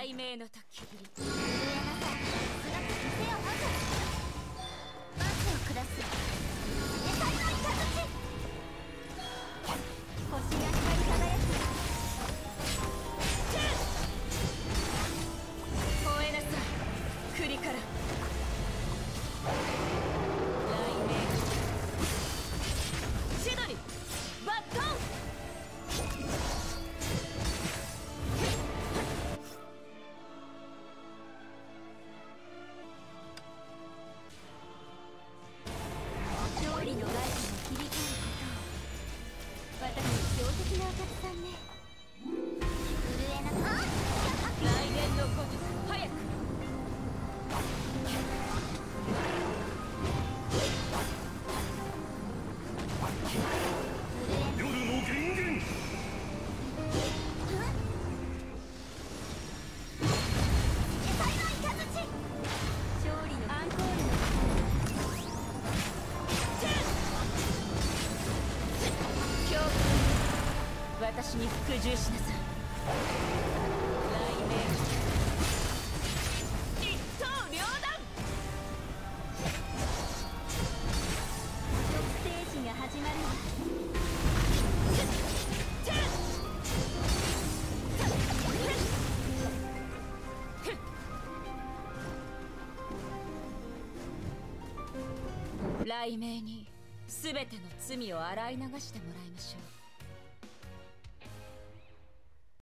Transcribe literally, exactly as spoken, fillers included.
雷鳴の時震えなさい。姿見せよまず罰を下す得体の雷星が光り輝く吠えなさい栗から雷鳴千鳥バットン勝利の外部に切り替えることを私強敵なお客さんね。 震えなさい。 来年の古術早く夜の源源勝利のアンコールの恐怖私に服従しなさい。雷鳴一刀両断ステージが始まるわ。 雷鳴に全ての罪を洗い流してもらいましょう。